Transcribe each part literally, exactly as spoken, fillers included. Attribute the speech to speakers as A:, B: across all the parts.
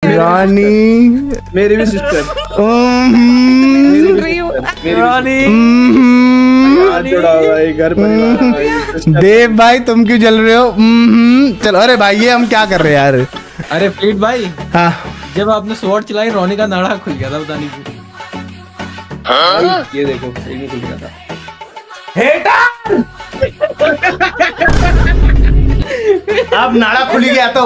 A: रानी
B: मेरी भी सिस्टर
A: रानी
B: भाई घर परिवार।
A: देव भाई तुम क्यों जल रहे हो? चलो अरे भाई ये हम क्या कर रहे हैं यार?
C: अरे फ्लीट भाई,
A: हाँ
C: जब आपने स्वॉर्ड चलाई रोनी का नाड़ा खुल गया था, पता नहीं क्यों।
B: हाँ? ये देखो ये खुल गया था।
A: हेटर अब नाड़ा खुल गया तो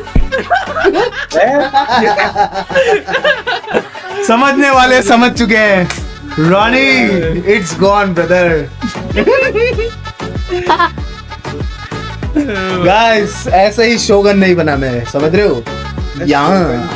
A: समझने वाले समझ चुके हैं। Ronnie it's gone brother. Guys ऐसे ही शोगन नहीं बना मैं, समझ रहे हो? यहाँ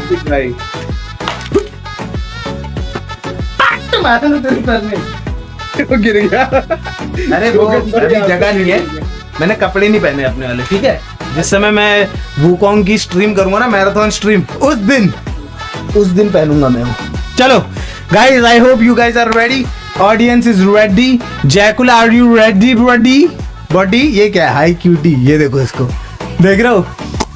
B: गिर गया।
A: अरे वो अभी जगह नहीं है, मैंने कपड़े नहीं पहने अपने वाले, ठीक है? जिस समय मैं वूकॉन्ग की स्ट्रीम करूंगा ना, मैराथन स्ट्रीम, उस दिन उस दिन पहनूंगा मैं वो। चलो guys, I hope you guys are ready, audience is ready. जैकुला are you ready? Ready body. ये क्या है? Hi cutie. ये देखो इसको, देख रहे हो?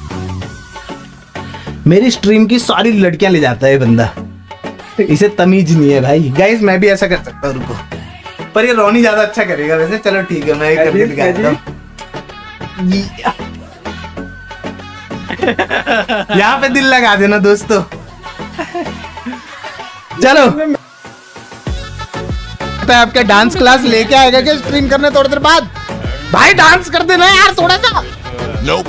A: मेरी स्ट्रीम की सारी लड़कियां ले जाता है बंदा, इसे तमीज नहीं है भाई। गाइस मैं भी ऐसा कर सकता हूँ, रुको, पर ये रोनी ज्यादा अच्छा करेगा वैसे। चलो ठीक है, मैं ये करके दिखाता हूँ। यहाँ पे दिल लगा देना दोस्तों। चलो आपके डांस क्लास लेके आएगा क्या स्ट्रीम करने थोड़ी देर बाद? भाई डांस कर देना यार थोड़ा सा। nope.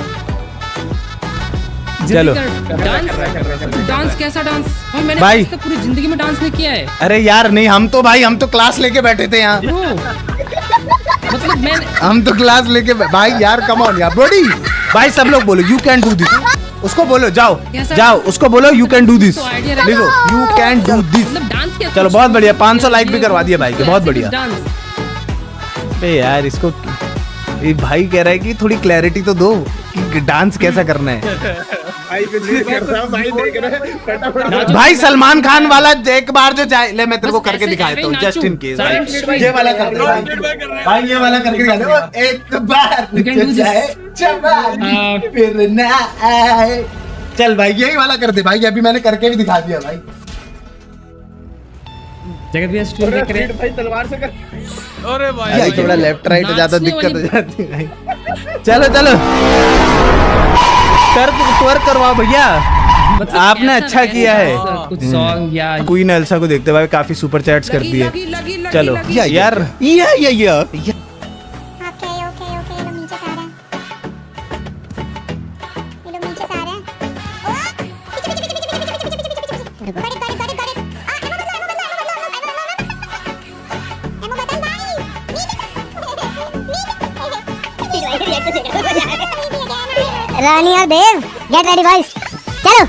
A: चलो
D: डांस डांस कैसा डांस भाई? मैंने
A: भाई
D: तो पूरी जिंदगी में डांस नहीं किया है।
A: अरे यार नहीं, हम तो भाई हम तो क्लास लेके बैठे थे यहाँ।
D: मतलब मैं
A: हम तो क्लास लेके भाई यार कम ऑन यार बॉडी। भाई सब लोग बोलो यू कैन डू दिस। उसको बोलो जाओ जाओ, उसको बोलो यू कैन डू दिस। देखो यू कैन डू दिस। चलो बहुत बढ़िया, पाँच सौ लाइक भी करवा दिया भाई के, बहुत बढ़िया। अबे यार इसको ये भाई कह रहा है कि थोड़ी क्लैरिटी तो दो कि डांस कैसा करना है।
B: भाई कुछ नहीं कर रहा, भाई देख रहा है फटाफट।
A: भाई सलमान खान वाला एक बार जो जाए, ले मैं तेरे को करके दिखा देता हूँ जस्ट इन केस। भाई ये वाला कर दे भाई, ये वाला करके दिखा दे। एक बार जो जाए जवानी फिर ना आए। चल भाई यही वाला कर दे भाई, अभी मैंने करके भी दिखा दिया भाई।
D: जगत भैया स्ट्रीम देख रहे हैं
B: भाई, तलवार से कर।
C: अरे भाई
A: भाई थोड़ा लेफ्ट राइट हो जाता दिक्कत हो जाती है भाई। चलो चलो कर ट्वर्क करवाओ भैया, आपने अच्छा किया है।
D: कुछ सॉन्ग या
A: क्वीन एल्सा को देखते भाई, काफी सुपर चैट्स करती है। चलो यार यार या या या
E: रानी और देव गेट रेडी बॉयज। चलो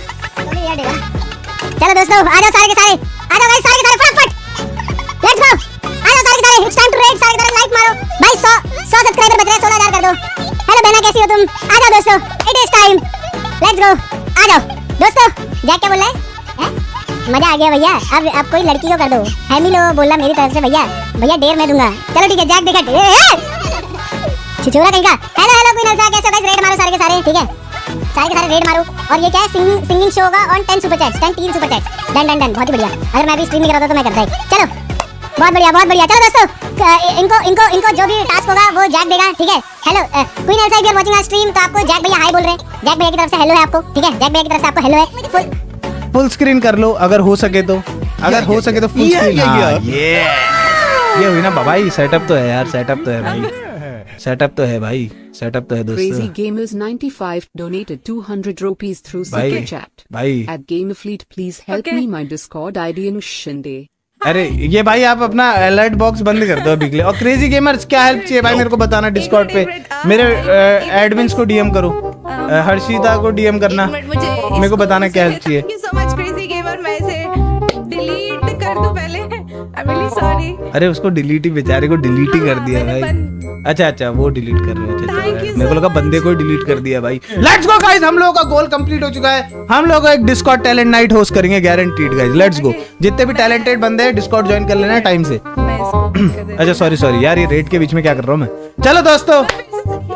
E: चलो दोस्तों, आ जाओ सारे के सारे, आ जाओ भाई सारे के सारे फटाफट, लेट्स गो। आ जाओ सारे के सारे, इट्स टाइम टू रेड। सारे के सारे लाइक मारो भाई, सौ सौ सब्सक्राइबर बच रहे हैं, सोलह हजार कर दो। हेलो बहना कैसी हो तुम? आ जाओ दोस्तों, it is time, let's go. आ जाओ दोस्तों। जैक क्या बोल रहा है? मजा आ गया भैया। अब अब कोई लड़की को कर दो। हेमिलो बोला मेरी तरफ से भैया, भैया डेर मैं दूंगा। चलो ठीक है, जैक देखा छिछोरा कहीं का। हेलो हेलो क्वीन एल्सा, कैसे गाइस? रेड मारो सारे के सारे, ठीक है? सारे के सारे रेड मारो। और ये क्या है? सिंगिंग सिंगिंग शो होगा on ten super chats, ten तीन super chats. Done done done, बहुत ही बढ़िया। अगर मैं भी स्ट्रीम नहीं करता तो मैं करता ही। चलो बहुत बढ़िया बहुत बढ़िया। चलो दोस्तों, इनको इनको इनको जो भी टास्क होगा वो जैक देगा, ठीक है? Hello queen Elsa, if you are watching our stream तो आपको जैक भैया हाय बोल रहे हैं। जैक भैया की तरफ से हेलो है आपको, ठीक है? जैक भैया की तरफ से आपको हेलो है। फुल
A: फुल स्क्रीन कर लो अगर हो सके तो, अगर हो सके तो फुल स्क्रीन। ये ये हुई ना भाई, सेटअप तो है यार, सेटअप तो है भाई, सेटअप तो है भाई, सेटअप तो है दोस्तों।
F: Crazy Gamers ninety-five donated two hundred rupees through super chat.
A: भाई
F: At Gamefleet, please help okay. me my Discord I D Anush Shinde.
A: अरे ये भाई आप अपना अलर्ट बॉक्स बंद कर दो अभी के लिए। और क्रेजी गेमर्स क्या हेल्प चाहिए भाई मेरे को बताना डिस्कॉर्ड पे। मेरे एडमिन्स को डीएम करो, हर्षिता को डीएम करना, मेरे को बताना क्या हेल्प चाहिए।
G: Thank you so much crazy gamer, मैं इसे डिलीट कर दूं पहले? I am really sorry.
A: अरे उसको डिलीट ही, बेचारे को डिलीट ही कर दिया भाई। अच्छा अच्छा वो डिलीट कर रहे हो। अच्छा मेरे को लगा बंदे को डिलीट कर दिया भाई। लेट्स गो गाइस, हम लोगों का गोल कंप्लीट हो चुका है। हम लोग एक डिस्कॉर्ड टैलेंट नाइट होस्ट करेंगे, गारंटीड गाइस। लेट्स गो, जितने भी टैलेंटेड बंदे हैं डिस्कॉर्ड ज्वाइन कर लेना टाइम से। अच्छा सॉरी सॉरी यार, ये रेड के बीच में क्या कर रहा हूँ मैं। चलो दोस्तों,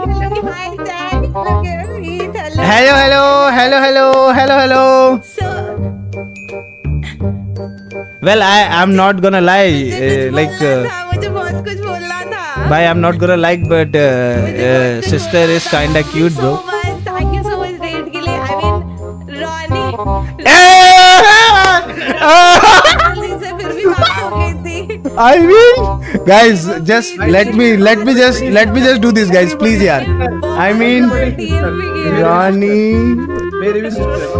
A: hello hello hello hello hello hello Well, I am not gonna lie.
G: मुझे
A: Uh,
G: कुछ
A: like,
G: बोलना
A: uh,
G: था, मुझे बहुत कुछ बोलना था।
A: bhai, I'm not gonna like, but uh, uh, sister is kinda cute, bro.
G: So much, thank you so much rate के लिए। I mean, रॉनी रॉनी से फिर भी बात हो गई थी।
A: I mean, guys, just let me, let me just, let me just do this, guys, please, यार. I mean, Rani.
B: मेरी भी सिस्टर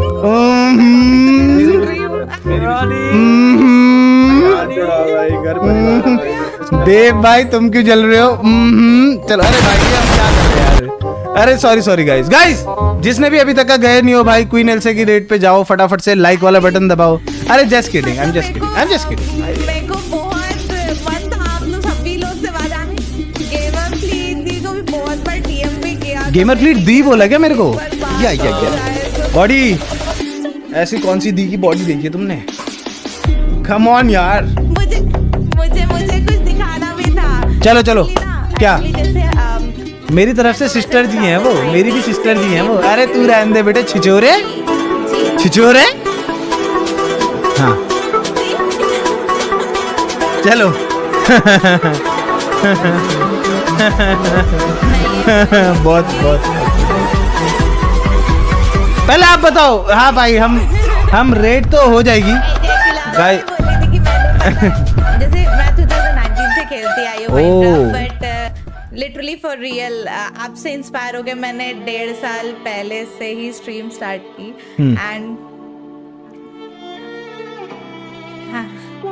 B: भाई घर परिवार।
A: देव भाई तुम क्यों जल रहे हो? हम्म, चलो अरे भाई ये हम क्या कर रहे हैं यार? अरे सॉरी सॉरी गाइस गाइस जिसने भी अभी तक का गए नहीं हो भाई क्वीन एल्सा की रेट पे जाओ फटाफट से लाइक वाला बटन दबाओ। अरे just kidding I am just kidding I am just kidding.
G: मेरे को बहुत मन था आप लोग सभी लोग से बात आने। गेमर फ्लीट दी को भी बहुत बार डीएम भी किया।
A: गेमर फ्लीट दी बोला क्या मेरे को? या या या बॉडी ऐसी कौन सी दी की बॉडी देखी है तुमने? कम ऑन यार।
G: मुझे मुझे मुझे कुछ दिखाना भी था।
A: चलो चलो क्या
G: जैसे अम,
A: मेरी तरफ से सिस्टर जी हैं वो, मेरी भी सिस्टर जी हैं वो। अरे तू रहने दे बेटे छिचोरे छिचोरे। हाँ चलो बहुत बहुत पहले आप बताओ। हाँ भाई हम हम रेट तो हो जाएगी गाय।
G: बोली थी कि मैंने जैसे मैं दो हज़ार उन्नीस से खेलती आई हूँ
A: ओह।
G: बट लिटरली फॉर रियल आपसे इंस्पायर होके मैंने डेढ़ साल पहले से ही स्ट्रीम स्टार्ट की एंड हाँ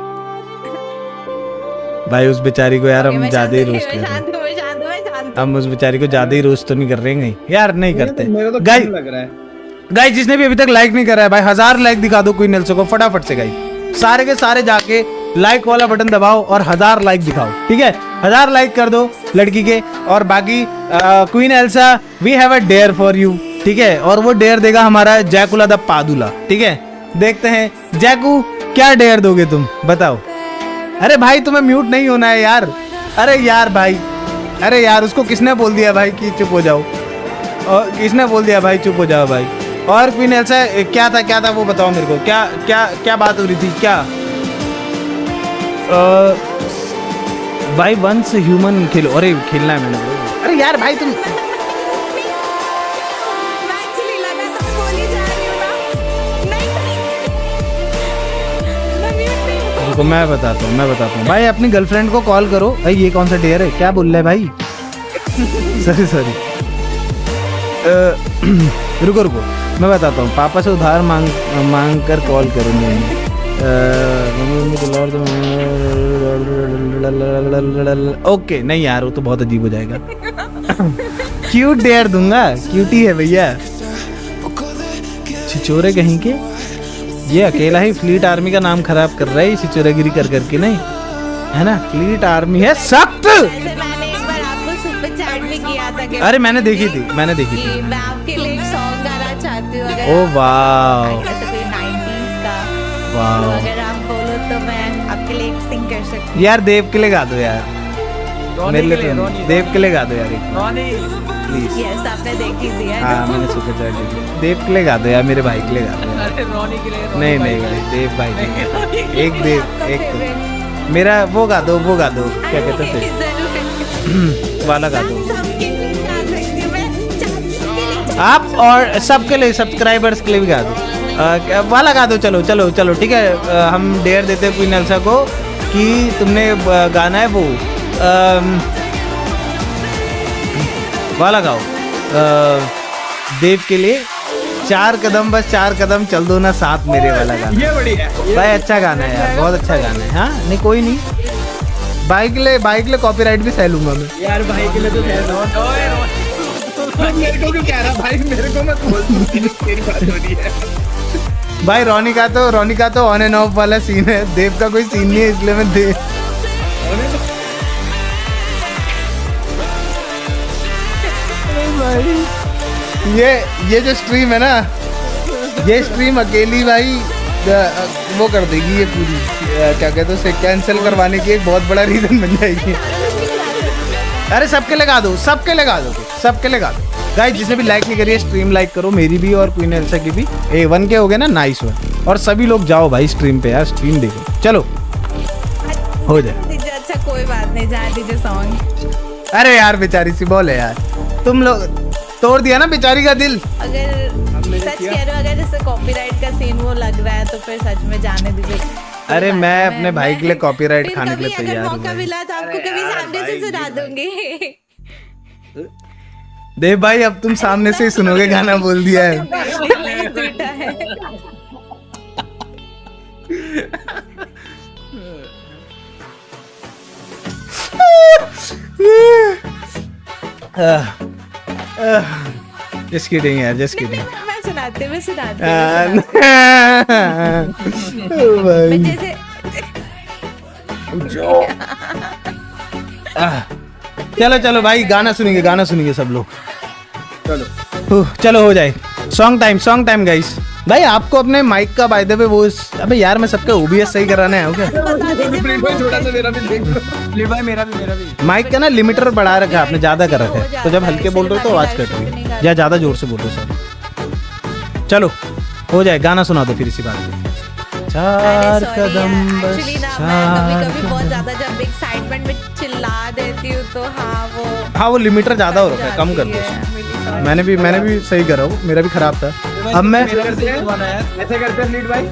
A: भाई उस बेचारी को यार
G: Okay,
A: हम
G: मैं
A: ज्यादा ही
G: शांत हूँ,
A: रोस्ट
G: मैं
A: कर रहे
G: शांत हूँ, मैं शांत हूँ, मैं शांत हूँ।
A: हैं। हम उस बेचारी को ज्यादा ही रोस्ट तो नहीं कर रहे हैं यार, नहीं करते।
B: मेरा तो
A: गाइस
B: लग रहा है
A: गाइस जिसने भी अभी तक लाइक नहीं करा है भाई हजार लाइक दिखा दो क्वीन एल्सा को फटाफट से। गाइस सारे के सारे जाके लाइक वाला बटन दबाओ और हजार लाइक दिखाओ, ठीक है? हजार लाइक कर दो लड़की के। और बाकी queen Elsa we have a dare for you, ठीक है? और वो डेयर देगा हमारा जैकुला द पादुला, ठीक है? देखते हैं जैकू क्या डेयर दोगे तुम, बताओ। अरे भाई तुम्हें म्यूट नहीं होना है यार। अरे यार भाई, अरे यार उसको किसने बोल दिया भाई कि चुप हो जाओ? और किसने बोल दिया भाई चुप हो जाओ भाई? और क्वीन एल्सा क्या था क्या था वो बताओ मेरे को। क्या क्या क्या बात हो रही थी क्या? अ, भाई वंस ह्यूमन खेलो। अरे खेलना है मैंने। अरे यार भाई तुम
G: मैं actually लगातार बोली जा रही हूँ ना। नहीं, मैं mute नहीं हूँ।
A: रुको मैं बताता हूँ मैं बताता हूँ भाई अपनी गर्लफ्रेंड को कॉल करो। भाई ये कौन सा डेयर है? क्या बोल रहा है भाई? सॉरी सॉरी रुको रुको मैं बताता हूँ। पापा से उधार मांग मांग कर कॉल करूँगी। ओके नहीं यार वो तो बहुत अजीब हो जाएगा। क्यूट डेयर दूंगा, क्यूटी है भैया। छिचोरे कहीं के ये अकेला ही फ्लीट आर्मी का नाम खराब कर रहा है छिचोरेगिरी कर करके, नहीं है ना? फ्लीट आर्मी है सख्त।
G: वैसे मैंने एक बार आपको सुपर चैट भी किया था कि
A: अरे मैंने देखी थी मैंने देखी
G: कि
A: थी।
G: मैं आपके लिए एक सॉन्ग गाना चाहती हूँ। अगर
A: ओ
G: आप-
A: वाह
G: ऐसे कोई नाइंटीज़ का
A: वाह।
G: तो अगर आप बोलो तो मैं आपके लिए एक सिंग कर सकती हूँ।
A: यार देव के लिए गा दो यार, मेरे लिए तो नहीं। देव के लिए गा दो यार एक प्लीज।
G: यस आपने देखी थी है
A: हाँ मैंने सुपर चैट देखी। देव के लिए गा दो यार, मेरे भाई के लिए गा दो यार।
C: अरे रोनी के लिए
A: नहीं नहीं भाई देव भाई के लिए। एक देव
G: आपका
A: एक
G: favorite?
A: मेरा वो गा दो वो गा दो क्या कहते थे
G: जरूर
A: वाला गा दो
G: सबके लिए गा सकती हूँ मैं, सबके लिए।
A: आप और सबके लिए सब्सक्राइबर्स के लिए भी गा दो। अ, क्या- वाला गा दो। चलो चलो चलो ठीक है। अ, हम डेयर देते हैं क्वीन एल्सा को कि तुमने अ, गाना है वो अम, वाला गाओ। अ, देव के लिए चार कदम बस चार कदम चल दो ना साथ मेरे वाला गाना।
B: ये बढ़िया है।
A: भाई अच्छा गाना है यार, बहुत अच्छा गाना है। हाँ नहीं कोई नहीं, बाइक ले बाइक ले कॉपीराइट भी सह लूंगा मैं।
B: यार भाई के लिए तो कह रहा हूँ। मेरे को क्यों कह रहा भाई? मेरे को मत बोल, तेरी बात हो रही है।
A: भाई रोनी का तो रोनी का तो ऑन एंड ऑफ वाला सीन है, देव का कोई सीन नहीं है इसलिए मैं देव भाई ये ये जो स्ट्रीम है ना ये स्ट्रीम अकेली भाई द- वो कर देगी ये पूरी अ, क्या कहते हैं उसे कैंसिल करवाने की एक बहुत बड़ा रीजन बन जाएगी। अरे सबके लगा दो सबके लगा दो सबके लगा दो गाइस। जिसने भी लाइक नहीं करी है स्ट्रीम लाइक करो, मेरी भी और क्वीन एल्सा की भी। ए वन के हो गए ना, नाइस वन। और सभी लोग जाओ भाई स्ट्रीम पे यार, स्ट्रीम देखो। चलो हो जाए।
G: दीजिए, अच्छा कोई बात नहीं, जाने दीजिए सॉन्ग।
A: अरे यार बेचारी सी बोले यार, तुम लोग तोड़ दिया ना बेचारी का दिल।
G: अगर सच कह रहे हो, अगर जैसे कॉपीराइट का सीन वो लग रहा है तो फिर सच में जाने दीजिए।
A: अरे मैं अपने भाई के लिए कॉपीराइट
G: फिर
A: खाने के लिए
G: कभी
A: तैयार
G: अगर
A: हूँ
G: मौका
A: भाई।
G: मिला तो आपको कभी सामने से सुना दूंगी।
A: देव भाई अब तुम सामने से ही सुनोगे, गाना बोल दिया है।
G: टूटा है।
A: जस्ट किडिंग यार, जस्ट
G: नहीं,
A: किडिंग।
G: नहीं, मैं सुनाती हूँ, मैं सुनाती हूँ, मैं जैसे
A: चलो चलो भाई, गाना सुनेंगे, गाना सुनेंगे सब लोग। चलो चलो हो जाए। Song time, song time guys. भाई आपको अपने माइक का बाय द वे वो, अबे यार मैं सबका ओबीएस सही कराने आया हूँ क्या?
B: थोड़ा सा मेरा भी देख लो।
C: प्लीज भाई मेरा भी मेरा भी
A: माइक का ना लिमिटर बढ़ा रखा है आपने, ज्यादा कर रखा है, तो जब हल्के बोल रहे हो तो आवाज कट रही है, या ज्यादा जोर से बोल रहे हो सर। चलो हो जाए, गाना सुना दो फिर इसी बात पे। चार कदम बस
G: एक्चुअली ना मैं
A: चार
G: कभी कभी बहुत ज्यादा जब एक्साइटमेंट में चिल्ला देती हूँ तो हाँ वो
A: हाँ वो लिमिटर ज्यादा हो रखा है, कम कर दो उसको। मैंने भी मैंने भी सही करा हूँ, मेरा भी खराब था। अब मैं
C: मेरा भी सही बना यार,
B: ऐसे करते हैं लीड भाई।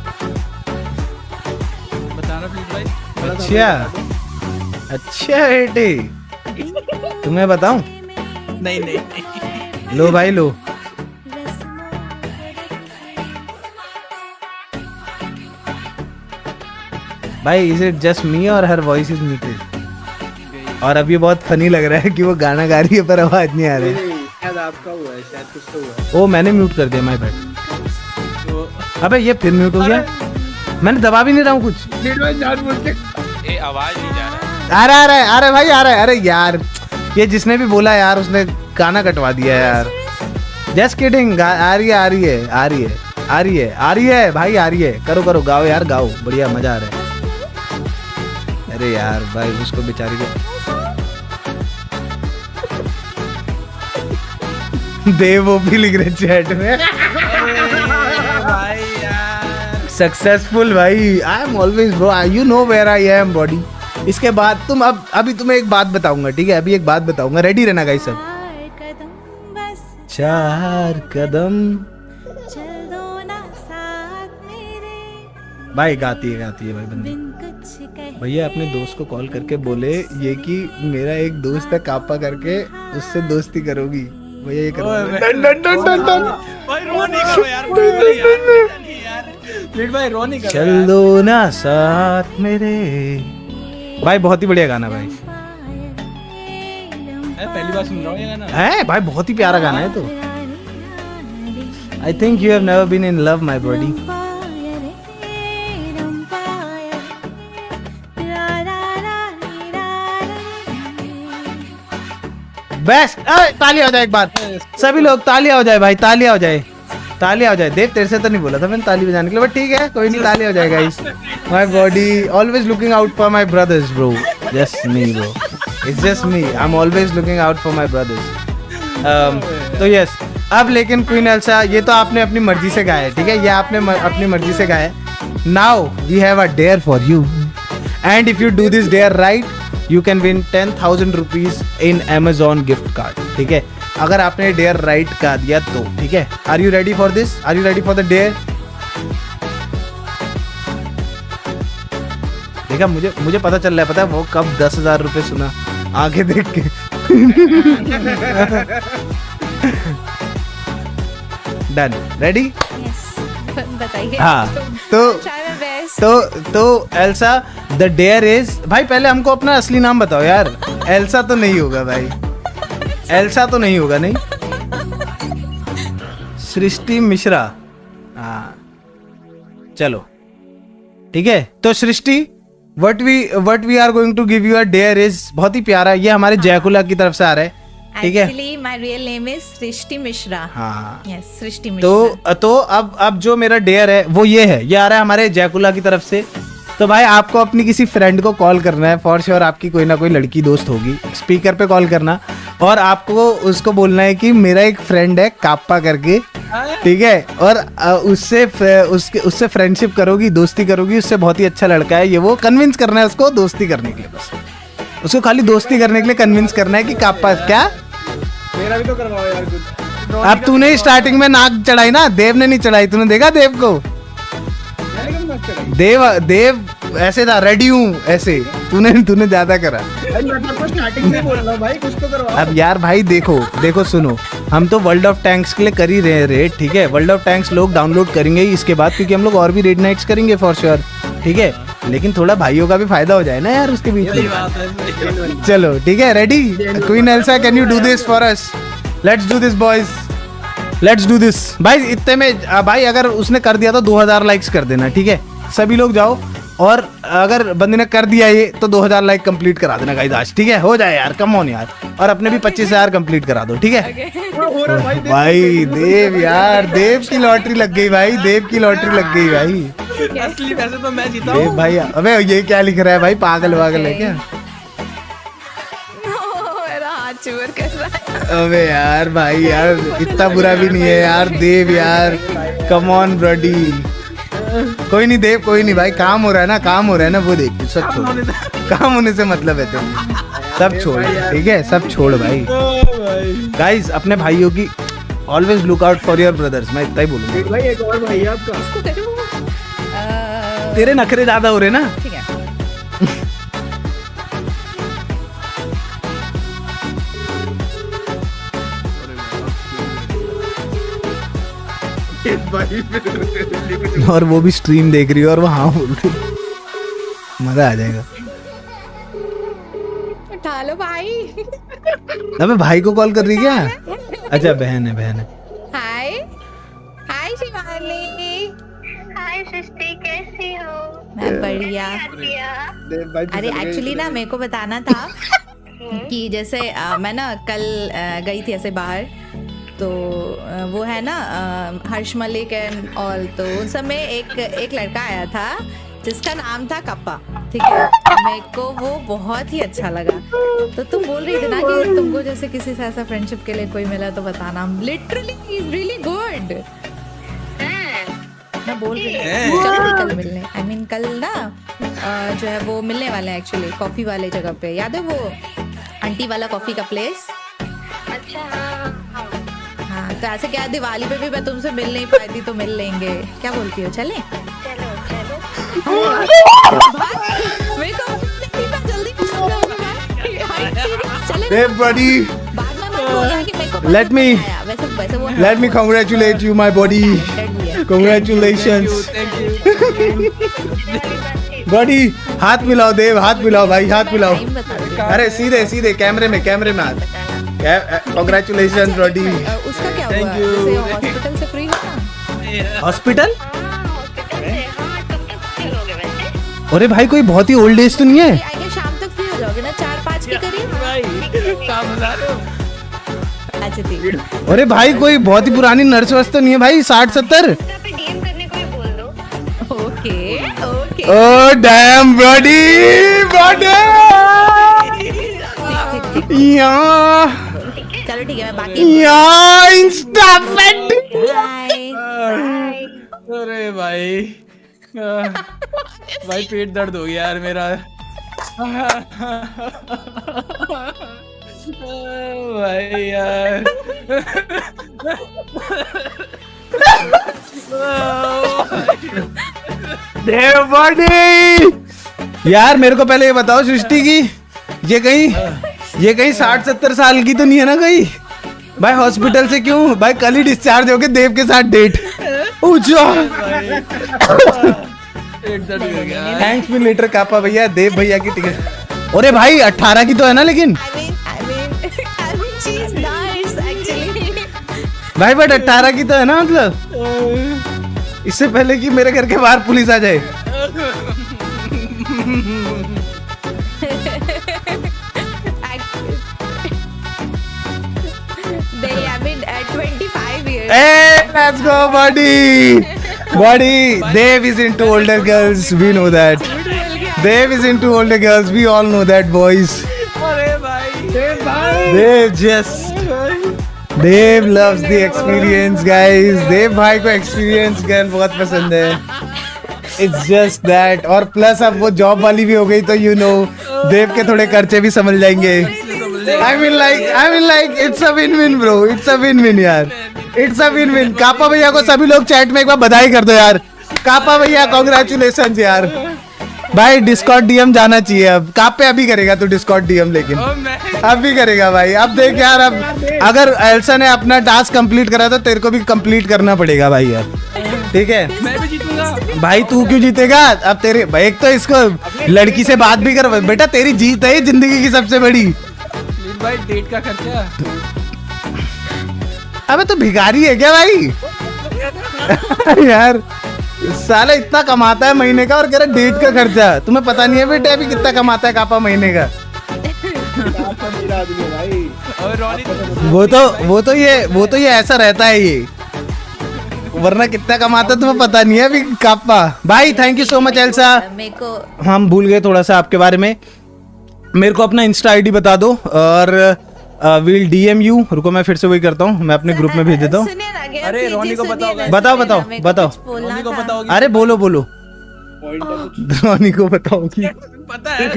C: बताना प्लीज भाई।
A: अच्छा अच्छा बेटे, तुम्हें बताऊं?
C: नहीं नहीं नहीं।
A: लो भाई लो। भाई इज इट जस्ट मी और हर वॉइस इज म्यूटेड? और अब ये बहुत फनी लग रहा है कि वो गाना गा रही है पर आवाज नहीं आ रही है।
B: शायद आपका हुआ है, शायद कुछ तो हुआ है।
A: ओ मैंने म्यूट कर दिया माय बैड।
C: तो
A: अबे ये फिर म्यूट हो गया, मैंने दबा भी नहीं रहा हूँ कुछ।
B: लीड भाई जानबूझ के
H: ए आवाज नहीं जा रहा।
A: आ रहा आ रहा है, आ रहा है भाई आ रहा है। अरे यार ये जिसने भी बोला यार उसने गाना कटवा दिया यार। जस्ट किडिंग, आ रही है आ रही है आ रही है आ रही है आ रही है भाई आ रही है। करो करो गाओ यार गाओ, बढ़िया मजा आ रहा है। अरे यार भाई उसको बेचारी को देव वो भी लिख रहे चैट में।
C: भाई यार
A: सक्सेसफुल भाई, I am always bro, you know where I am buddy. इसके बाद तुम अब अभी तुम्हें एक बात बताऊंगा, ठीक है? अभी एक बात बताऊंगा, रेडी रहना गाइस सब। चार कदम भाई गाती है गाती है भाई बंदी। भैया अपने दोस्त को कॉल करके बोले ये कि मेरा एक दोस्त है कापा करके, उससे दोस्ती करोगी भैया? ये करो। Done done done done done.
C: भाई रो नहीं करो यार, प्लीज भाई यार प्लीज भाई रो नहीं करो
A: चल
C: यार।
A: दो ना साथ मेरे। भाई बहुत ही बढ़िया गाना भाई
C: मैं पहली बार सुन रहा हूँ ये गाना।
A: है भाई, बहुत ही प्यारा गाना है। तो I think you have never been in love my buddy. Best. तालियां हो जाए एक बार, सभी लोग तालियां हो जाए भाई, तालियां हो जाए, तालियां हो जाए। देव तेरे से तो नहीं बोला था मैंने ताली बजाने के लिए, बट ठीक है कोई नहीं, तालियां हो जाए गाइस। My buddy always looking out for my brothers bro, just me bro, it's just me, I am always looking out for my brothers. तो यस, अब लेकिन क्वीन एल्सा ये तो आपने अपनी मर्जी से गाया है, ठीक है? ये आपने म, अपनी मर्जी से गाया है। Now we have a dare for you, and if you do this dare right you can win ten thousand rupees in Amazon gift card, ठीक है? अगर आपने डेयर राइट का दिया तो, ठीक है? Are you ready for this? Are you ready for the dare? देखा, मुझे मुझे पता चल रहा है, पता है वो कब दस हजार रुपये सुना आगे देख के। Done, ready?
G: बताइए।
A: हाँ तो तो तो एल्सा द डेयर इज, भाई पहले हमको अपना असली नाम बताओ यार। एल्सा तो नहीं होगा भाई, एल्सा तो नहीं होगा, नहीं। सृष्टि मिश्रा, हाँ चलो ठीक है। तो Srishti what we what we are going to give you a dare is, बहुत ही प्यारा, ये हमारे जयकुला की तरफ से आ रहा है, ठीक है?
G: Actually, my real name is सृष्टि मिश्रा।
A: हाँ
G: Yes, सृष्टि मिश्रा।
A: तो तो अब अब जो मेरा डेयर है वो ये है, ये आ रहा है हमारे जयकुला की तरफ से। तो भाई आपको अपनी किसी फ्रेंड को कॉल करना है, फॉर श्योर आपकी कोई ना कोई लड़की दोस्त होगी, स्पीकर पे कॉल करना। और आपको उसको बोलना है कि मेरा एक फ्रेंड है काप्पा करके, ठीक है, और अ, उससे फ- उसके उससे फ्रेंडशिप करोगी, दोस्ती करोगी, उससे बहुत ही अच्छा लड़का है ये, वो कन्विंस करना है उसको दोस्ती करने के लिए, बस उसको खाली दोस्ती करने के लिए कन्विंस करना है कि काप्पा क्या।
B: मेरा भी तो करवाओ यार कुछ।
A: अब तूने स्टार्टिंग में नाक चढ़ाई ना, देव ने नहीं चढ़ाई, तूने देखा देव को?
B: मैंने कब नाक चढ़ाई?
A: देव देव ऐसे था, रेडी हूँ ऐसे, तूने तूने ज्यादा करा।
B: भाई मैं तो स्टार्टिंग में बोल रहा हूँ भाई, कुछ तो करवाओ।
A: अब यार भाई देखो देखो सुनो, हम तो वर्ल्ड ऑफ टैंक्स के लिए कर ही रहे हैं रेड, ठीक है, वर्ल्ड ऑफ टैंक्स लोग डाउनलोड करेंगे ही इसके बाद, क्योंकि हम लोग और भी रेड नाइट्स करेंगे फॉर श्योर, ठीक है, लेकिन थोड़ा भाइयों का भी फायदा हो जाए ना यार उसके बीच में। चलो ठीक है, ready? Queen Elsa, can you do this for us? Let's do this boys, let's do this. भाई इतने में आ, भाई अगर उसने कर दिया तो दो हजार लाइक्स कर देना, ठीक है, सभी लोग जाओ, और अगर बंदे ने कर दिया ये तो दो हजार लाइक कंप्लीट करा देना गाइस आज, ठीक है, हो जाए यार, कम ऑन यार, और अपने भी पच्चीस हजार कंप्लीट करा दो, ठीक है। भाई देव यार, देव की लॉटरी लग गई भाई, देव की लॉटरी लग गई भाई।
C: असली पैसे तो मैं जीता
A: देव
C: हूँ।
A: भाई, अबे ये क्या लिख रहा है भाई, पागल वागल है क्या?
G: मेरा हाथ चूर कर रहा है।
A: अबे यार भाई यार, इतना बुरा भी नहीं है यार देव यार, कम ऑन ब्रॉडी। कोई नहीं देव, कोई नहीं भाई, काम हो रहा है ना, काम हो रहा है ना, वो देख सब छोड़, काम होने से मतलब है तेरे, सब छोड़, ठीक है, सब छोड़ भाई। गाइस अपने भाइयों की always look out for your brothers, मैं इतना ही बोलूंगा।
B: भाई एक और भाई है आपका।
G: इसको करूँ? अ,
A: तेरे नखरे ज्यादा हो रहे ना।
G: ठीक है।
A: और वो भी स्ट्रीम देख रही है और वो हाँ बोल रही है, मजा आ जाएगा।
G: उठा लो भाई।
A: अबे भाई को कॉल कर रही क्या? अच्छा बहन है, बहन है।
G: हाय हाय शिवाली।
I: हाय सृष्टि, कैसी हो?
G: मैं बढ़िया। अरे एक्चुअली ना मेरे को बताना था कि जैसे अ, मैं ना कल अ, गई थी ऐसे बाहर, तो अ, वो है ना अ, हर्ष मलिक एंड ऑल, तो उस समय एक एक लड़का आया था जिसका नाम था कप्पा, ठीक है, मेरे को वो बहुत ही अच्छा लगा। तो तुम बोल रही थी ना कि तुमको जैसे किसी से ऐसा फ्रेंडशिप के लिए कोई मिला तो बताना, literally he is really good. मैं बोल रही हूँ चलो कल मिलने, आई I मीन mean, कल ना अ, जो है वो मिलने वाले हैं एक्चुअली, कॉफी वाले जगह पे, याद है वो आंटी वाला कॉफी का प्लेस?
I: अच्छा।
G: हाँ, तो ऐसे क्या दिवाली पे भी मैं तुमसे मिल नहीं पाई थी, तो मिल लेंगे, क्या बोलती हो? चलें?
I: चलो चलो।
G: मेरे को नहीं था, जल्दी चले।
A: देव बॉडी,
G: बाद में मैं बोला कि मेरे को
A: Let me-
G: पसंद आया, वैसे वैसे वो
A: let me congratulate you my buddy, congratulations buddy. हाथ मिलाओ देव, हाथ मिलाओ भाई, हाथ मिलाओ।
G: टाइम बता दो।
A: अरे सीधे सीधे कैमरे में, कैमरे में हाथ। Congratulation body.
G: अ, उसका क्या हुआ? जैसे हॉस्पिटल से फ्री हुआ?
A: हॉस्पिटल?
I: हॉस्पिटल से? हाँ, कब तक फ्री होगे वैसे?
A: अरे भाई कोई बहुत ही ओल्ड एज तो नहीं है?
G: आई गेस शाम तक फ्री हो जाओगे ना, चार पाँच के करीब।
C: भाई काम बता रहे हो।
G: अच्छा ठीक।
A: अरे भाई कोई बहुत ही पुरानी नर्स वर्स तो नहीं है भाई, साठ सत्तर?
I: इंस्टा पे डीएम करने को ही बोल दो।
G: Okay okay.
A: Oh damn buddy, buddy या
G: चलो ठीक है, मैं बाकी
A: या इंस्टा फेड।
G: बाय।
C: अरे भाई आह, भाई पेट दर्द हो गया यार मेरा। भाई यार
A: देव बॉडी। यार मेरे को पहले ये बताओ सृष्टि की, ये कहीं ये कहीं साठ सत्तर साल की तो नहीं है ना कहीं? भाई हॉस्पिटल से क्यों भाई? कल ही डिस्चार्ज हो गए, देव के साथ डेट। ऊंचा
C: पेट दर्द हो गया।
A: थैंक्स मी लेटर कापा भैया, देव भैया की टिकट। अरे भाई अठारह की तो है ना लेकिन?
G: I mean, I mean, I mean, she's nice actually.
A: भाई बट अठारह की तो है ना, मतलब इससे पहले कि मेरे घर के बाहर पुलिस आ जाए।
G: They, I mean, at twenty-five years.
A: Hey, let's go, buddy. Buddy, Dev is into older girls. We know that. Dev is into older girls. We all know that, boys.
C: अरे भाई
B: देव भाई
A: Dev just Dev loves the experience guys. Dev भाई को experience girl बहुत पसंद है. It's just that. और plus अब वो जॉब वाली भी हो गई तो यू नो देव के थोड़े खर्चे भी संभल जाएंगे. I mean like I mean like it's a win-win bro. It's a win-win यार. It's a win-win. कापा भैया को सभी लोग चैट में एक बार बधाई कर दो यार. कापा भैया कॉन्ग्रेचुलेशन यार. भाई डिस्कॉर्ड डीएम जाना चाहिए अब. कापे अभी करेगा तू डिस्कॉर्ड डीएम लेकिन अभी करेगा भाई. अब देख यार अब अगर एल्सा ने अपना टास्क कंप्लीट करा तो तेरे को भी कंप्लीट करना पड़ेगा भाई यार. ठीक है
C: मैं भी जीतूंगा
A: भाई. तू क्यों जीतेगा अब तेरे भाई. एक तो इसको लड़की से बात भी कर बेटा. तेरी जीत है जिंदगी की सबसे बड़ी.
C: भाई डेट का खर्चा.
A: अबे तू भिखारी है क्या भाई यार. साला इतना कमाता है महीने का और कह रहा डेट का खर्चा. तुम्हें पता नहीं है बेटा अभी कितना कमाता है कापा महीने का.
C: और रोनी
A: वो तो वो तो ये वो तो ये ऐसा रहता है ये. वरना कितना कमाता है तुम्हें पता नहीं है अभी कापा. भाई thank you so much Elsa.
G: मेरे को
A: हम भूल गए थोड़ा सा आपके बारे में. मेरे को अपना इंस्टा आईडी बता दो और विल डीएम यू. रुको मैं फिर से वही करता हूँ. मैं अपने ग्रुप में भेज देता हूँ.
G: सुनिए ना, अगर
C: अरे,
G: पीछे
C: रोनी को
G: सुनिए
C: बताओ,
G: ना,
A: बताओ,
G: सुनिए
A: बताओ,
G: ना, मेरे को
A: बताओ.
G: कुछ बोलना
C: रोनी को
G: था।
C: बताओगी.
A: अरे बोलो बोलो. रोनी को बताओगी.
C: पता है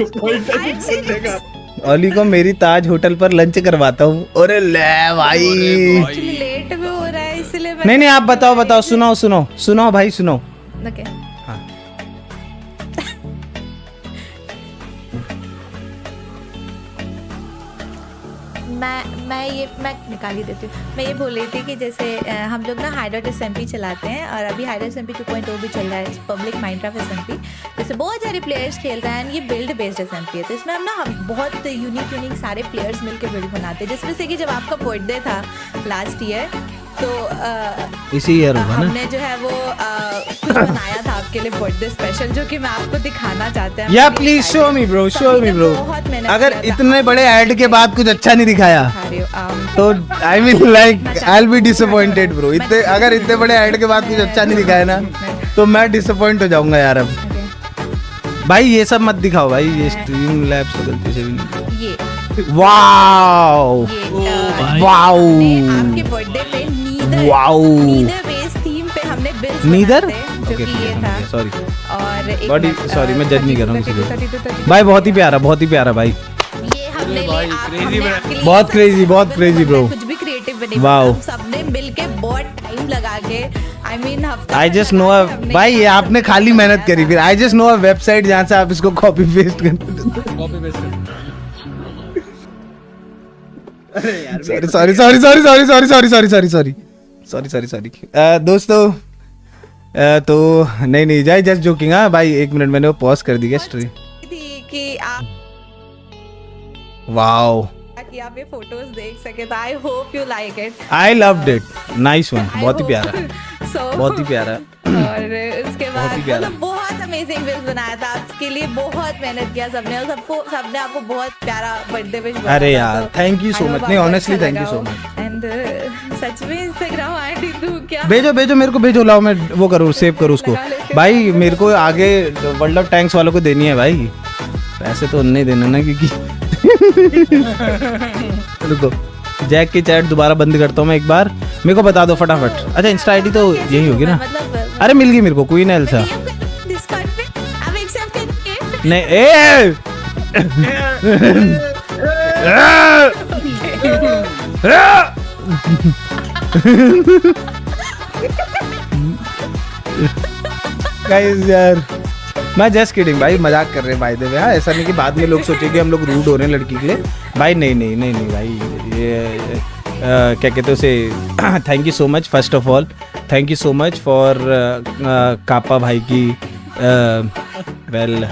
A: ओली को मेरी ताज होटल पर लंच करवाता हूँ. अरे ले भाई.
G: एक्चुअली लेट भी हो रहा है इसलिए मैं-
A: नहीं नहीं आप बताओ बताओ. सुनाओ सुनाओ सुनाओ भाई सुनाओ.
G: ओके. मैं मैं ये मैं निकाल ही देती हूँ. मैं ये बोल रही थी कि जैसे अ, हम लोग ना हाइडर एसएमपी चलाते हैं और अभी Hyder SMP two point o भी चल रहा है. पब्लिक माइनक्राफ्ट एसएमपी जैसे बहुत सारे प्लेयर्स खेल रहे हैं. ये बिल्ड बेस्ड एसएमपी है तो इसमें हम ना हम बहुत यूनिक यूनिक सारे प्लेयर्स मिलकर बिल्ड बनाते हैं. जिसमें से कि जब आपका बर्थडे था लास्ट ईयर तो अ,
A: इसी ईयर होगा ना.
G: हमने जो है वो अ, कुछ बनाया था आपके लिए बर्थडे स्पेशल जो कि मैं आपको दिखाना चाहते हैं.
A: या please show me bro. Show me bro.
G: बहुत मेहनत
A: अगर
G: किया था.
A: इतने बड़े ऐड के बाद कुछ अच्छा नहीं दिखाया
G: दिखा रही हूँ, um,
A: तो I mean like I will be disappointed bro. इतने अगर इतने बड़े ऐड के बाद कुछ अच्छा नहीं दिखाया ना तो मैं डिसअपॉइंट हो जाऊंगा यार. अब भाई ये सब मत दिखाओ भाई. ये स्ट्रीम लैब्स तो गलती से भी नहीं.
G: ये
A: वाओ
G: ये अ,
A: वाओ
G: हमने आपके बर्थडे पे Nether
A: wow.
G: Nether base theme पे हमने बिल्स
A: नीदर
G: जो कि ये था.
A: सॉरी
G: और एक
A: बॉडी
G: मिनट, अ,
A: सॉरी मैं जज नहीं कर रहा हूँ
G: thirty-two,
A: किसी
G: thirty-two,
A: को.
G: thirty-two.
A: भाई बहुत ही प्यारा बहुत ही प्यारा भाई.
G: ये हमने लिए
C: भाई,
G: आप-
C: crazy
G: हमने
C: बना-
G: आपके लिए
A: बहुत
G: सब-
A: crazy, बहुत
G: सब
A: crazy, bro.
G: कुछ भी क्रिएटिव बने.
A: Wow.
G: हम सबने मिलके बहुत टाइम लगा के आई मीन हफ्ता
A: आई जस्ट नो भाई ये आपने खाली मेहनत करी. फिर I just know a website जहाँ से आप इसको कॉपी पेस्ट कर.
C: कॉपी पेस्ट कर.
A: Sorry sorry sorry sorry sorry sorry sorry sorry sorry sorry sorry sorry sorry दोस्तों अ, तो नहीं नहीं जाए जस्ट जोकिंग. हाँ भाई एक मिनट मैंने वो पॉज कर दी क्या स्ट्रीम.
G: थी कि आप
A: वाओ
G: कि आप ये फोटोज देख सके तो I hope you like it.
A: I loved it. Nice one. बहुत ही प्यारा
G: सो
A: बहुत ही प्यारा.
G: और उसके
A: बहुत ही
G: बाद
A: प्यारा.
G: मतलब बहुत अमेजिंग विश बनाया था आपके लिए. बहुत मेहनत किया सबने और सबको सबने आपको बहुत प्यारा बर्थडे विश बनाया.
A: अरे यार थैंक यू सो मच. नहीं honestly thank you so much.
G: And सच में इंस्टाग्राम आईडी दूं क्या?
A: भेजो भेजो मेरे को भेजो. लाओ मैं वो करूँ सेव करूँ उसको. भाई मेरे को आगे वर्ल्ड ऑफ टैंक्स वालों को देनी है भाई. पैसे तो नहीं देना ना क्योंकि रुको जैक की चैट दोबारा बंद करता हूँ मैं एक बार. मेरे को बता दो फटाफट. अच्छा इंस्टा आईडी तो यही होगी ना.
G: मतलब
A: अरे मिल गई मेरे को. Queen Elsa.
G: डिस्कॉर्ड पे आप एक्सेप्ट करिए.
A: नहीं ए गाइस यार मैं जस्ट किडिंग भाई. मजाक कर रहे हैं भाई देवे. हाँ ऐसा नहीं कि बाद में लोग सोचे कि हम लोग रूड हो रहे हैं लड़की के लिए. भाई नहीं नहीं नहीं नहीं भाई ये आ, क्या कहते हैं उसे. Thank you so much first of all. Thank you so much for कापा भाई की वेल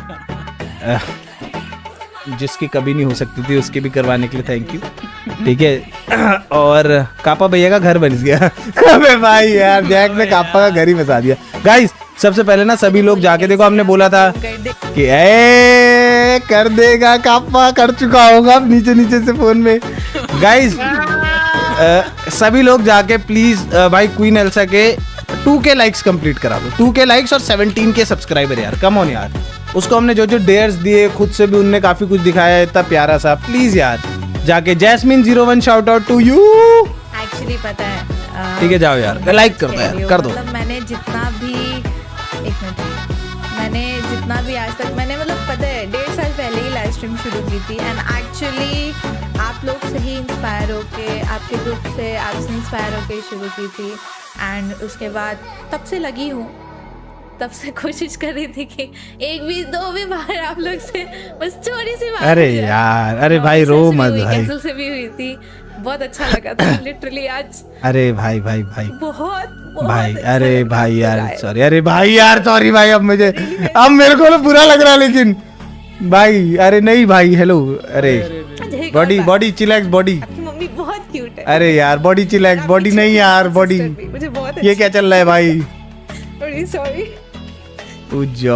A: जिसकी कभी नहीं हो सकती थी उसके भी करवाने के लिए थैंक यू. ठीक है और कापा भैया का घर बन गया. अबे भाई यार जैक ने कापा का घर ही बसा दिया. गाइस सबसे पहले ना सभी लोग जाके देखो. हमने बोला था कि ए कर देगा कापा. कर चुका होगा अब नीचे नीचे से फोन में. गाइस सभी लोग जाके प्लीज भाई क्वीन एल्सा के टू के लाइक्स कंप्लीट करा दो. टू के लाइक्स और सेवनटीन के सब्सक्राइबर यार. कम ऑन यार. उसको हमने जो जो डेयर्स दिए खुद से भी उनने काफी कुछ दिखाया है. इतना प्यारा सा. प्लीज यार जाके Jasmine zero one shout out to you.
G: Actually पता है अ,
A: ठीक है जाओ यार, लाइक कर दो यार, कर दो।
G: मतलब मैंने जितना भी एक मिनट मैंने जितना भी आज तक मैंने मतलब पता है डेढ़ साल पहले ही लाइव स्ट्रीम शुरू की थी एंड एक्चुअली आप लोग से ही इंस्पायर होके आपके ग्रुप से आपसे इंस्पायर होके शुरू की थी एंड उसके बाद तब से लगी हूँ, तब से कोशिश कर रही थी कि एक भी दो भी बार आप लोग से बस छोटी सी बात
A: अरे यार, अरे भाई रो मत भाई,
G: कैसल से भी हुई थी, बहुत अच्छा लगा था लिटरली आज।
A: अरे भाई भाई भाई
G: बहुत, बहुत
A: भाई
G: अच्छा
A: अरे
G: लगा
A: भाई यार
G: था।
A: सॉरी, अरे भाई यार सॉरी भाई, अब मुझे अब मेरे को ना बुरा लग रहा है लेकिन भाई, अरे नहीं भाई हेलो, अरे
G: अजय एक
A: बॉडी
G: और
A: बॉडी चिलैक्स बॉडी,
G: आपकी मम्मी बहुत क्यूट है।
A: अरे यार बॉडी चिलैक्स बॉडी नहीं यार बॉडी,
G: मुझे बहुत
A: ये क्या चल रहा है भाई?
G: बड़ी सॉरी।
A: उज्जो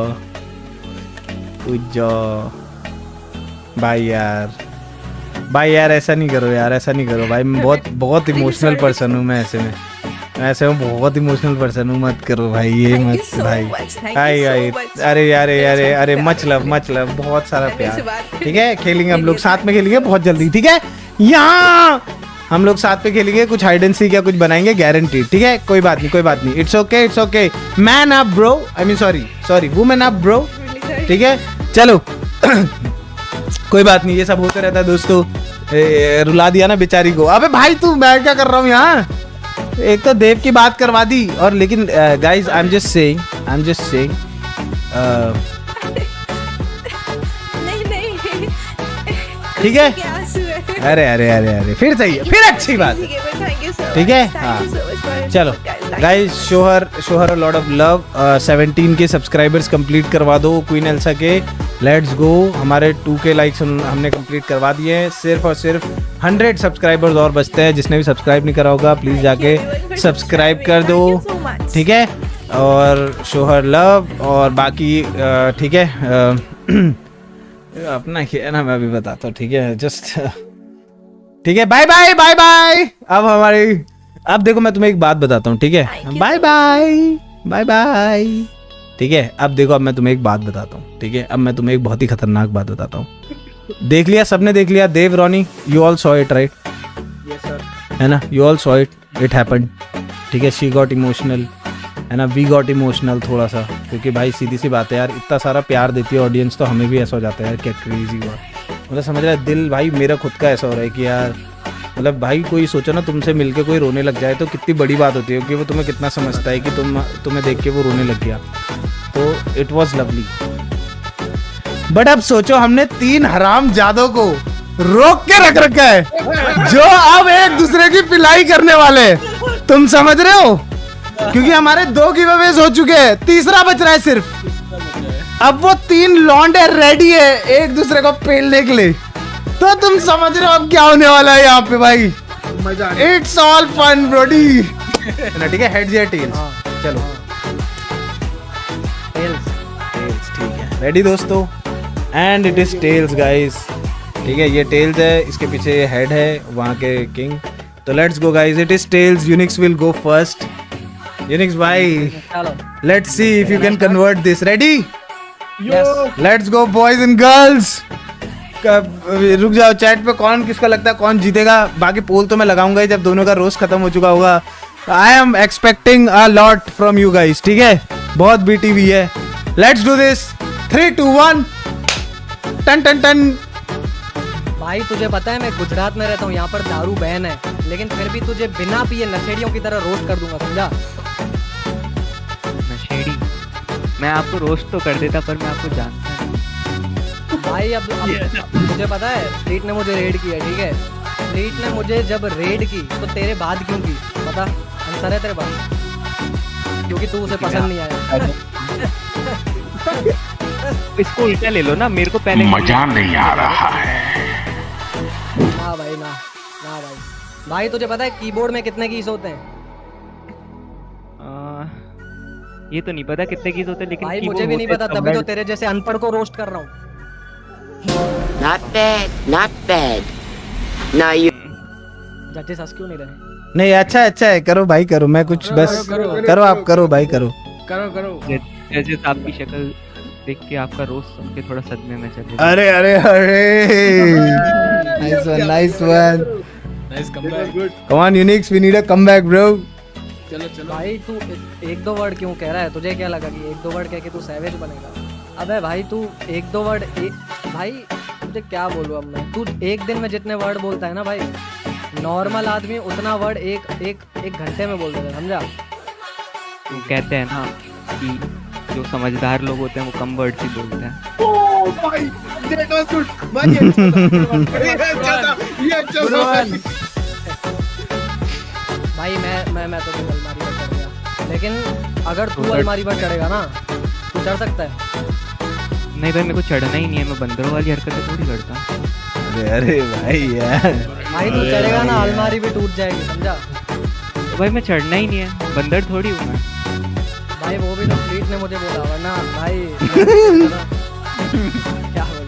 A: उज्जो भाई यार, भाई यार ऐसा नहीं करो यार, ऐसा नहीं करो भाई, मैं बहुत बहुत इमोशनल पर्सन हूँ मैं, ऐसे में ऐसे में बहुत इमोशनल पर्सन हूँ, मत करो भाई ये
G: Thank you
A: मत
G: so
A: भाई
G: much, thank you
A: भाई
G: so
A: भाई
G: much.
A: अरे यार अरे
G: अच्छा
A: अरे
G: प्यार,
A: मच लव मच लव, बहुत सारा
G: मेरे से
A: प्यार,
G: बात
A: ठीक है खेलेंगे हम लोग
G: करिए,
A: साथ में, खेलेंगे बहुत जल्दी, ठीक है यहाँ हम लोग साथ पे खेलेंगे, कुछ हाइड एंड सीक या कुछ बनाएंगे गारंटी, ठीक है कोई बात नहीं कोई बात नहीं, it's okay it's okay, man up bro, I mean sorry sorry women up bro, ठीक है चलो कोई बात नहीं, ये सब होते रहता है दोस्तों। ए, रुला दिया ना बेचारी को, अबे भाई तू मैं क्या कर रहा हूँ यहाँ, एक तो देव की बात करवा दी, और लेकिन guys I am just saying I am just saying
G: नहीं नहीं
A: ठीक है,
G: क्या आंसू है।
A: अरे अरे अरे अरे फिर सही है, फिर अच्छी बात है,
G: थैंक यू सो
A: ठीक है हाँ चलो गाइज शोहर शोहर a lot of love, seventeen K subscribers complete करवा दो क्वीन एल्सा के, लेट्स गो, हमारे टू के लाइक्स हमने कंप्लीट करवा दिए हैं, सिर्फ और सिर्फ हंड्रेड सब्सक्राइबर्स और बचते हैं, जिसने भी सब्सक्राइब नहीं करा होगा प्लीज जाके सब्सक्राइब कर दो, ठीक है, और शोहर लव और बाकी अ, ठीक है अ, अपना क्या ना मैं अभी बताता हूँ, ठीक है जस्ट ठीक है बाय बाय बाय बाय। अब हमारी अब देखो मैं तुम्हें एक बात बताता हूँ, ठीक है बाय बाय बाय बाय, ठीक है अब देखो अब मैं तुम्हें एक बात बताता हूँ, ठीक है अब मैं तुम्हें एक बहुत ही खतरनाक बात बताता हूँ, देख लिया सबने देख लिया, Dev Ronnie you all saw it right,
C: yes sir,
A: है ना, you all saw it it happened, ठीक है शी गॉट इमोशनल, है ना, वी गॉट इमोशनल थोड़ा सा, क्योंकि भाई सीधी सी बात है यार, इतना सारा प्यार देती है ऑडियंस तो हमें भी ऐसा हो जाता है यार, क्या क्रेजी हुआ, मतलब समझ रहा है दिल भाई मेरा खुद का ऐसा हो रहा है कि यार मतलब भाई कोई सोचो ना तुमसे मिलके कोई रोने लग जाए तो कितनी बड़ी बात होती है, कि वो तुम्हें कितना समझता है कि तुम तुम्हें देख के वो रोने लग गया, तो इट वॉज लवली। बट अब सोचो हमने तीन हराम जादों को रोक के रख रखा है, जो अब एक दूसरे की पिलाई करने वाले, तुम समझ रहे हो, क्योंकि हमारे दो गिवअवेज हो चुके हैं, तीसरा बच रहा है सिर्फ, अब वो तीन लौंडे रेडी है एक दूसरे को पेलने के लिए, तो तुम समझ रहे हो अब क्या होने वाला है यहाँ पे भाई, इट्स ऑल फन ब्रोडी, ठीक है हेड्स या टेल्स, चलो टेल्स टेल्स ठीक है रेडी दोस्तों, and it is tails guys, ठीक है ये टेल्स है, इसके पीछे ये हेड है वहाँ के किंग, तो let's go guys, it is tails, Unix will go first, Unix भाई let's see if you can convert this, ready let's go boys and girls, रुक जाओ चैट पे कौन किसका लगता है कौन जीतेगा, बाकी पोल तो मैं लगाऊंगा ही जब दोनों का रोस्ट खत्म हो चुका होगा, I am expecting a lot from you guys, ठीक है बहुत बीटीवी है, let's do this, three two one, टन टन टन।
J: भाई तुझे पता है मैं गुजरात में रहता हूँ, यहाँ पर दारू बैन है, लेकिन फिर भी तुझे बिना पिए नशेड़ियों की तरह रोस्ट कर दूंगा, समझा?
K: नशेड़ी? मैं आपको रोस्ट तो कर देता पर मैं आपको जानता नहीं।
J: भाई अब, अब मुझे पता है स्ट्रीट ने मुझे रेड किया, ठीक है, स्ट्रीट ने मुझे जब रेड की तो तेरे बाद क्यों की, पता आंसर है तेरे पास, क्योंकि तू उसे पसंद नहीं आया।
K: इसको उल्टा ले लो ना, मेरे को पहले
L: मजा नहीं आ रहा है।
J: ना भाई ना ना भाई भाई तुझे पता है कीबोर्ड में कितने कीज होते हैं?
K: आ, ये तो नहीं पता कितने कीज होते हैं, लेकिन
J: भाई मुझे भी नहीं पता, तभी तो तेरे जैसे अनपढ़ को रोस्ट कर रहा हूँ।
M: Not bad, not bad. Now you.
J: जजेस हंस क्यों नहीं रहे?
A: नहीं अच्छा अच्छा है, करो भाई करो, मैं कुछ
C: करो,
A: बस
C: करो, करो,
A: करो आप करो भाई करो
C: करो करो
K: जजेस आपकी शक्ल देख के आपका रोस्ट सुन के थोड़ा सदमे में चले।
A: अरे अरे अरे Nice one, nice one.
C: Nice comeback.
A: Come on, Unix, we need a comeback, bro.
C: चलो चलो
J: भाई तू एक दो वर्ड क्यों कह रहा है? तुझे क्या लगा कि एक दो वर्ड कह के तू सैवेज बनेगा? अबे भाई तू एक दो वर्ड भाई तुझे क्या बोलूं अब मैं? तू एक दिन में जितने वर्ड बोलता है ना भाई, नॉर्मल आदमी उतना वर्ड एक एक एक घंटे में बोल देता है, समझा?
K: तो कहते हैं ना कि जो समझदार लोग होते हैं वो कम वर्ड ही बोलते हैं।
B: ओह भाई that was good भाई, ये अच्छा था, ये अच्छा था
J: भाई। मैं मैं मैं तो अलमारी पर चढ़ गया, लेकिन अगर तू अलमारी पर चढ़ेगा ना तू चढ़ सकता है।
K: नहीं भाई मेरे को चढ़ना ही नहीं है, मैं बंदरों वाली हरकतें थोड़ी करता हूँ।
A: अरे अरे भाई यार,
J: भाई तू चढ़ेगा ना अलमारी भी टूट जाएगी, समझा?
K: तो भाई मैं चढ़ना ही नहीं है, बंदर थोड़ी हूँ मैं।
J: भाई वो भी तो फ्लीट ने मुझे बोला, वरना भाई क्या बोलूं?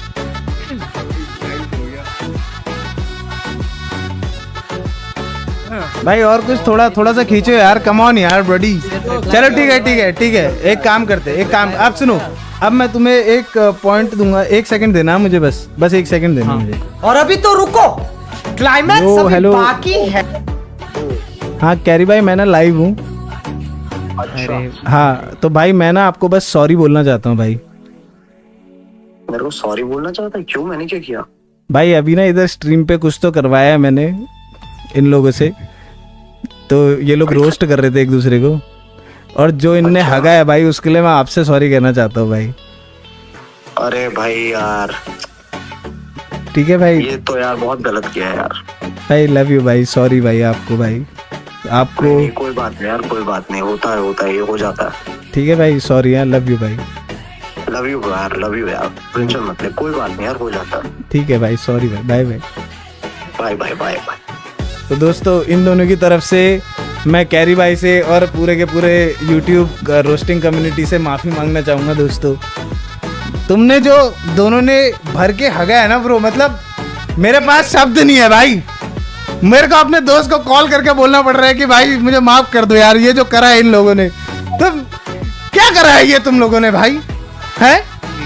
A: भाई और कुछ थोड़ा थोड़ा सा खींचो यार, कम ऑन यार ब्रडी। चलो ठीक है ठीक है ठीक है, एक काम करते एक काम आप सुनो, अब मैं तुम्हें एक पॉइंट दूंगा, एक सेकंड देना मुझे, बस बस एक सेकंड देना
K: हाँ।
A: मुझे।
N: और अभी तो रुको, क्लाइमैक्स अभी
A: हेलो
N: बाकी है।
A: हाँ कैरी भाई मैं ना लाइव हूँ।
K: अच्छा।
A: हाँ तो भाई मैं ना आपको बस सॉरी बोलना चाहता हूँ भाई।
O: मेरे को सॉरी बोलना चाहता है? क्यों, मैंने क्या किया?
A: भाई अभी ना इधर स्ट्रीम पे कुछ तो करवाया है मैंने इन लोगों से, तो ये लोग रोस्ट कर रहे थे एक दूसरे को, और जो इनने
O: अच्छा।
A: हगा है भाई उसके लिए मैं आपसे सॉरी कहना चाहता हूँ भाई।
O: अरे भाई यार
A: ठीक है भाई,
O: ये तो यार बहुत गलत किया है यार।
A: भाई लव यू भाई, सॉरी भाई आपको, भाई आपको
O: नहीं, कोई बात नहीं यार, कोई बात नहीं, होता है होता है, ये हो जाता है।
A: ठीक है भाई, सॉरी यार, लव यू भाई।
O: लव यू यार, लव यू यार, टेंशन मत ले, कोई बात नहीं यार, हो जाता है।
A: ठीक है भाई, सॉरी भाई, bye bye
O: bye bye bye bye.
A: तो दोस्तों इन दोनों की तरफ से मैं कैरी भाई से और पूरे के पूरे यूट्यूब रोस्टिंग कम्युनिटी से माफ़ी मांगना चाहूँगा। दोस्तों तुमने जो दोनों ने भर के हगा है ना ब्रो, मतलब मेरे पास शब्द नहीं है भाई। मेरे को अपने दोस्त को कॉल करके बोलना पड़ रहा है कि भाई मुझे माफ़ कर दो यार, ये जो करा है इन लोगों ने। तुम क्या करा है ये तुम लोगों ने भाई, है?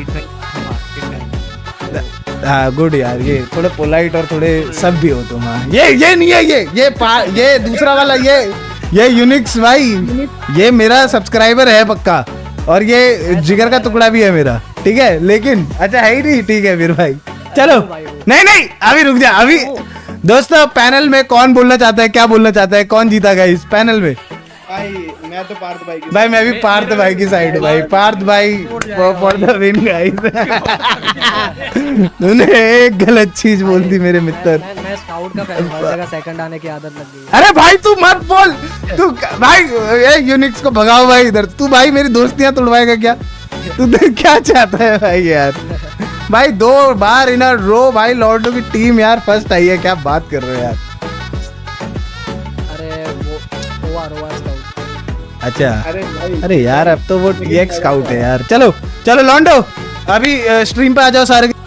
A: हाँ गुड यार, ये थोड़े पोलाइट और थोड़े सब भी हो तुम। हाँ ये ये नहीं है, ये ये पा, ये दूसरा वाला, ये ये यूनिक्स भाई, ये मेरा सब्सक्राइबर है पक्का, और ये जिगर का टुकड़ा भी है मेरा, ठीक है? लेकिन अच्छा है ही नहीं, ठीक है फिर भाई चलो। नहीं नहीं अभी रुक जा, अभी दोस्तों पैनल में कौन बोलना चाहता है, क्या बोलना चाहता है, कौन जीता इस पैनल में?
B: भाई मैं तो पार्थ भाई की
A: भाई मैं भी पार्थ भाई की साइड भाई, पार्थ भाई फॉर द विन गाइस। तूने एक गलत चीज बोल दी मेरे मित्र।
J: मैं, मैं स्काउट का फैन, हर जगह सेकंड आने की आदत लग गई।
A: अरे भाई तू मत बोल, तू भाई ये यूनिक्स को भगाओ भाई इधर। तू भाई मेरी दोस्तियां तोड़वाएगा क्या? तू क्या चाहता है भाई यार? भाई दो बार इन अ रो भाई लॉर्डो की टीम यार फर्स्ट आई है, क्या बात कर रहे हो यार?
J: अरे वो ओआर ओआर स्काउट।
A: अच्छा
B: अरे भाई,
A: अरे यार अब तो वो टी एक्स स्काउट है यार। चलो चलो लॉन्डो अभी स्ट्रीम पे आ जाओ सारे।